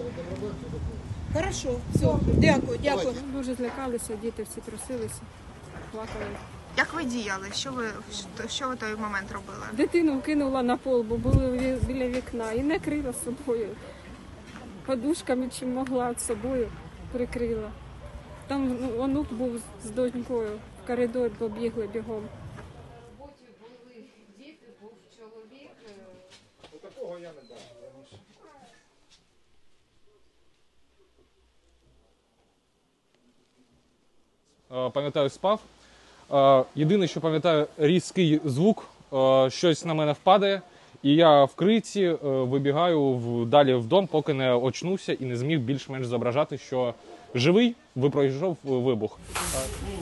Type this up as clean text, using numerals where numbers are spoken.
Хорошо, все, дякую, дякую. Дуже злякалися, діти всі трусилися, плакали. Як ви діяли? Що ви в той момент робили? Дитину кинула на пол, бо були біля вікна, і накрила собою. Подушками чим могла з собою прикрила. Там онук був з донькою, в коридор побігли бігом. В боті були діти, був чоловік. Такого я не бачив. Пам'ятаю, спав. Єдине, що пам'ятаю, різкий звук, щось на мене впадає, і я в криці вибігаю далі в дом, поки не очнувся і не зміг більш-менш зображати, що живий, пройшов вибух.